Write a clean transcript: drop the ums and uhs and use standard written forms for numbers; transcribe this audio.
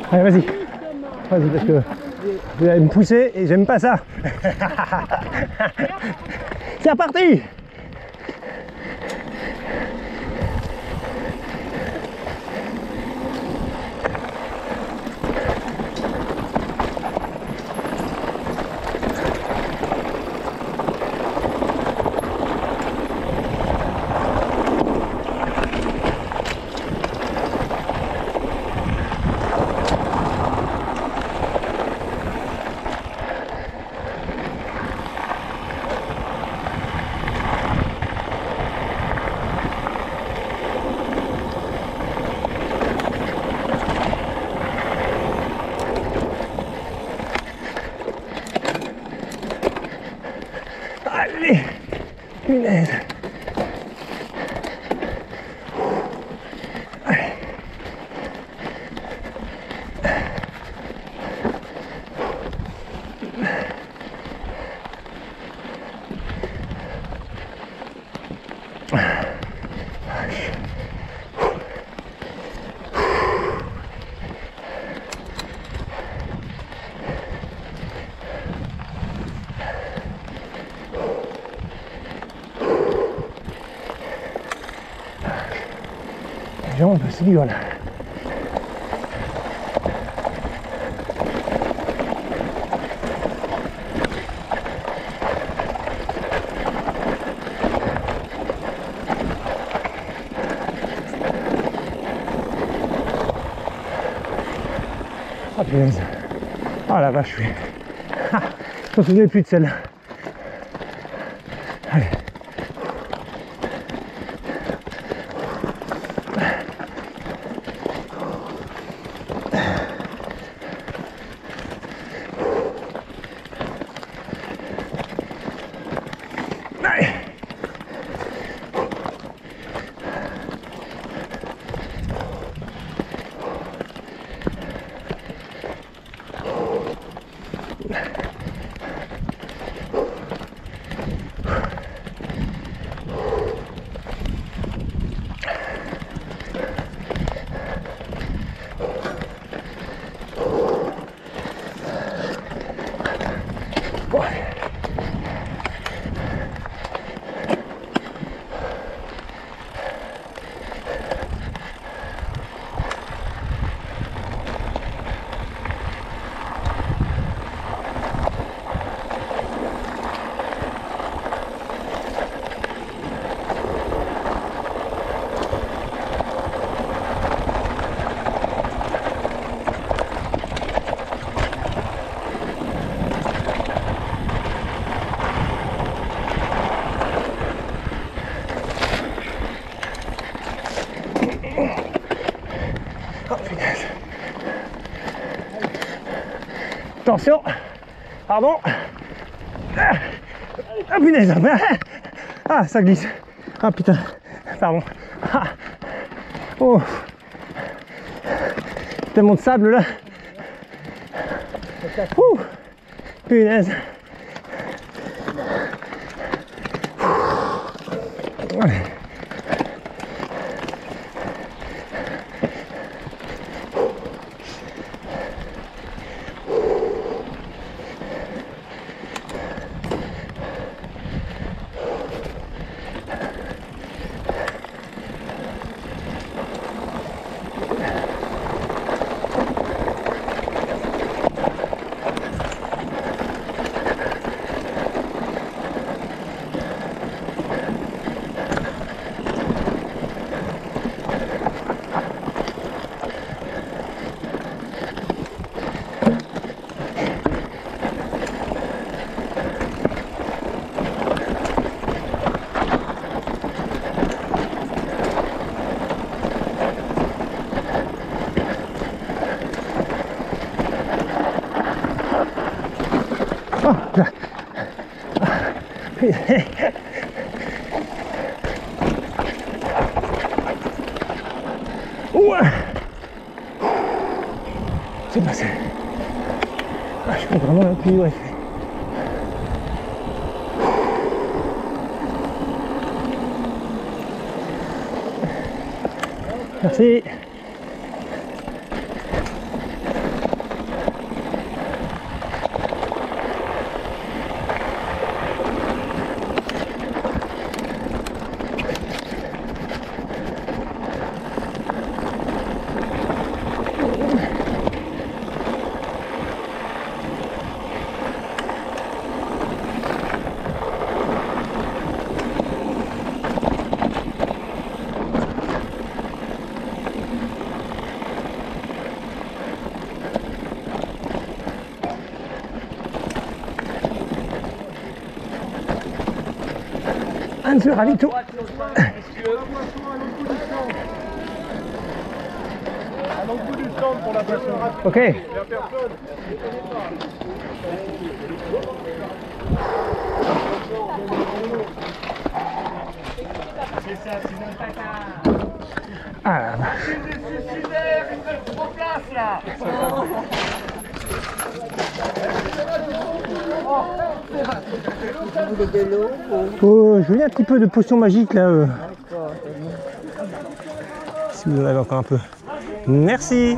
Allez, vas-y. Vas-y, parce que vous allez me pousser et j'aime pas ça. C'est reparti. Allez, punaise. Allez. Les jambes, c'est dur là. Ah punaise. Ah la vache, je suis... Ah, je me souvenais plus de celle-là. Allez. Attention, pardon. Ah punaise. Ah ça glisse. Ah putain, pardon. Ah. Oh. Tellement de sable là. Ouh. Punaise. Ouais. Ouais. C'est passé. Ah, je peux vraiment appuyer, ouais. Merci. Un peu ravito. Ok. Ah la vache. Oh, je voulais un petit peu de potion magique là. Si vous en avez encore un peu. Merci.